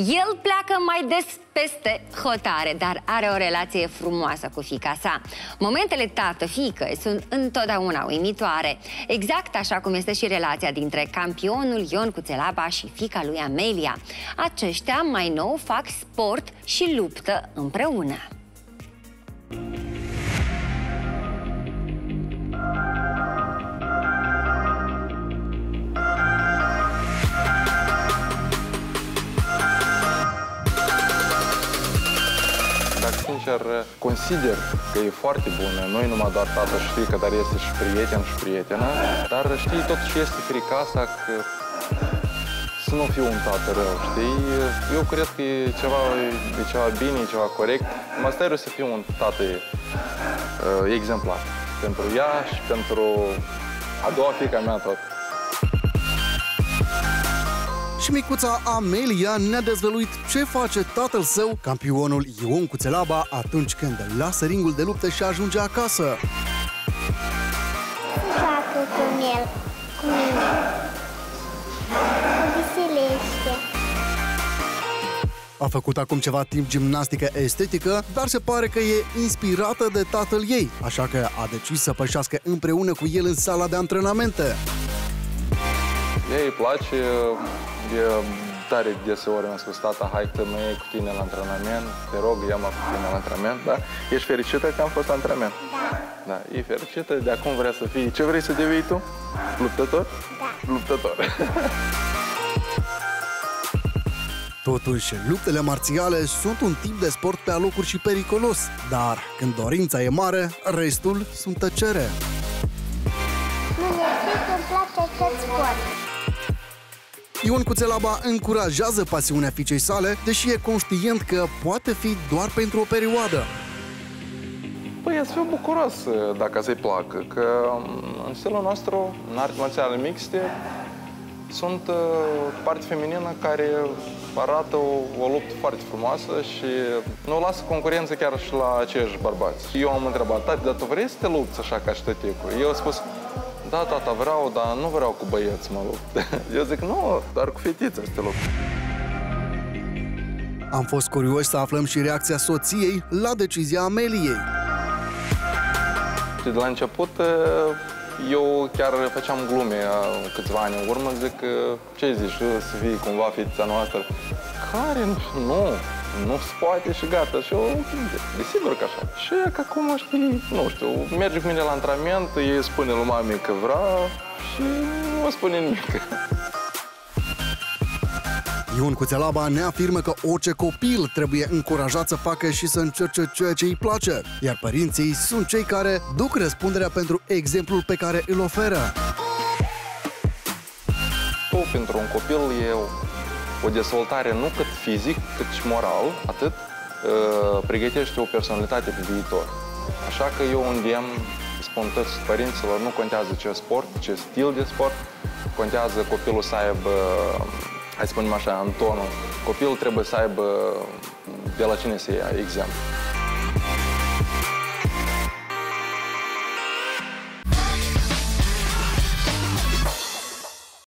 El pleacă mai des peste hotare, dar are o relație frumoasă cu fiica sa. Momentele tată-fiică sunt întotdeauna uimitoare, exact așa cum este și relația dintre campionul Ion Cuțelaba și fiica lui Amelia. Aceștia mai nou fac sport și luptă împreună. Sincer, consider că e foarte bună. Nu e numai doar tată și fiică, dar este și prieten și prietenă. Dar știi, totuși este frica asta că să nu fiu un tată rău, știi? Eu cred că e ceva bine, e ceva corect. Mă stai să fiu un tată exemplar. Pentru ea și pentru a doua fiica mea tot. Și micuța Amelia ne-a dezvăluit ce face tatăl său, campionul Ion Cuțelaba, atunci când lasă ringul de luptă și ajunge acasă. Joacă cu el, cu mine. Mă veselește. A făcut acum ceva timp gimnastică estetică, dar se pare că e inspirată de tatăl ei, așa că a decis să pășească împreună cu el în sala de antrenamente. Ei îi place. De tare deseori mi-a spus, tata, hai că mă iei cu tine la antrenament, te rog, ia-mă cu tine la antrenament, da? Ești fericită că am fost la antrenament? Da. Da, e fericită, de acum vrea să fii, ce vrei să devii tu? Luptător? Da. Luptător. Totuși, luptele marțiale sunt un tip de sport pe alocuri și periculos, dar când dorința e mare, restul sunt tăcere. Mie îmi place tot sport. Ion Cuțelaba încurajează pasiunea fiicei sale, deși e conștient că poate fi doar pentru o perioadă. Păi, să fiu bucuros dacă să-i placă, că în stilul nostru, în arte marțiale mixte, sunt parte feminină care arată o luptă foarte frumoasă și nu lasă concurență chiar și la aceiași bărbați. Eu am întrebat, tati, dar tu vrei să te lupți așa ca și tăticul? Eu am spus, da, tata, vreau, dar nu vreau cu băieți mă lupt. Eu zic, nu, doar cu fetița să te lupt. Am fost curioși să aflăm și reacția soției la decizia Ameliei. Și de la început, eu chiar făceam glume câțiva ani în urmă, zic, ce zici, să fii cumva fetița noastră? Care? Nu se poate și gata. Și eu, desigur că așa. Și că acum, știi, nu știu, merge cu mine la antrenament, ei spune lui mami că vrea și nu spune nimic. Ion Cuțelaba ne afirmă că orice copil trebuie încurajat să facă și să încerce ceea ce îi place, iar părinții sunt cei care duc răspunderea pentru exemplul pe care îl oferă. Pentru un copil e o dezvoltare nu cât fizic, cât și moral, atât pregătește o personalitate pe viitor. Așa că eu îndemn, spun toți părinților, nu contează ce sport, ce stil de sport, contează copilul să aibă, hai să spunem așa, în tonul, copilul trebuie să aibă de la cine să ia exemplu.